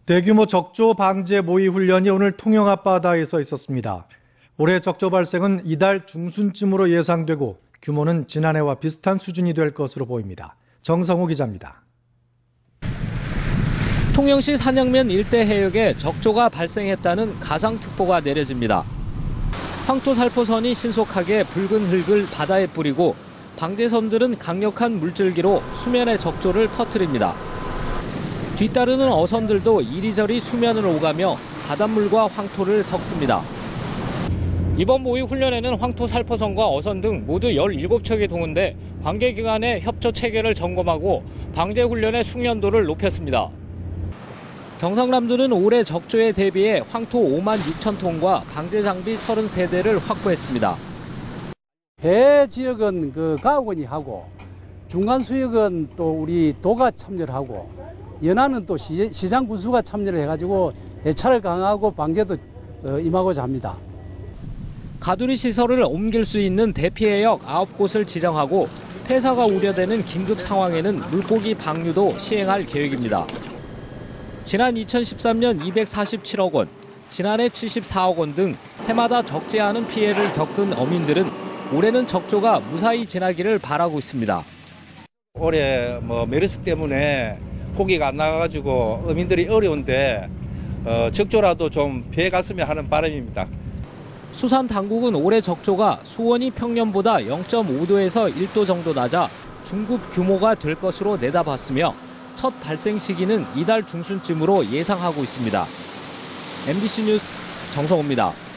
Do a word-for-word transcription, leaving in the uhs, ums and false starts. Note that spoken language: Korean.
대규모 적조 방제 모의 훈련이 오늘 통영 앞바다에서 있었습니다. 올해 적조 발생은 이달 중순쯤으로 예상되고 규모는 지난해와 비슷한 수준이 될 것으로 보입니다. 정성호 기자입니다. 통영시 산영면 일대 해역에 적조가 발생했다는 가상특보가 내려집니다. 황토살포선이 신속하게 붉은 흙을 바다에 뿌리고 방제선들은 강력한 물줄기로 수면의 적조를 퍼뜨립니다. 뒤따르는 어선들도 이리저리 수면을 오가며 바닷물과 황토를 섞습니다. 이번 모의 훈련에는 황토살포선과 어선 등 모두 열일곱 척이 동원돼 관계기관의 협조 체계를 점검하고 방제 훈련의 숙련도를 높였습니다. 경상남도는 올해 적조에 대비해 황토 오만 육천 톤과 방제 장비 서른세 대를 확보했습니다. 배 지역은 그 가옥원이 하고 중간 수역은 또 우리 도가 참여를 하고 연안은 또 시, 시장 군수가 참여를 해가지고 예찰을 강화하고 방제도 어, 임하고자 합니다. 가두리 시설을 옮길 수 있는 대피해역 아홉 곳을 지정하고 폐사가 우려되는 긴급 상황에는 물고기 방류도 시행할 계획입니다. 지난 이천십삼 년 이백사십칠억 원, 지난해 칠십사억 원 등 해마다 적지 않은 피해를 겪은 어민들은 올해는 적조가 무사히 지나기를 바라고 있습니다. 올해 뭐 메르스 때문에 고기가 안 나가가지고 어민들이 어려운데 어, 적조라도 좀 피해 갔으면 하는 바람입니다. 수산 당국은 올해 적조가 수온이 평년보다 영 점 오 도에서 일 도 정도 낮아 중급 규모가 될 것으로 내다봤으며 첫 발생 시기는 이달 중순쯤으로 예상하고 있습니다. 엠비씨 뉴스 정성호입니다.